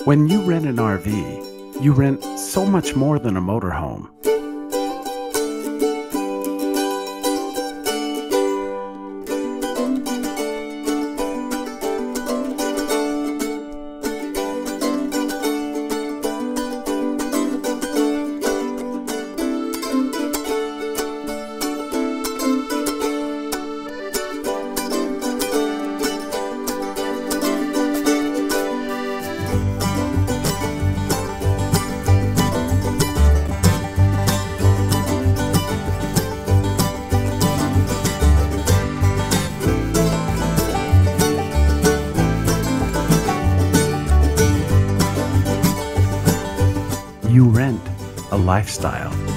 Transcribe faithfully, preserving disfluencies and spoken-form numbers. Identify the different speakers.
Speaker 1: When you rent an R V, you rent so much more than a motorhome. You rent a lifestyle.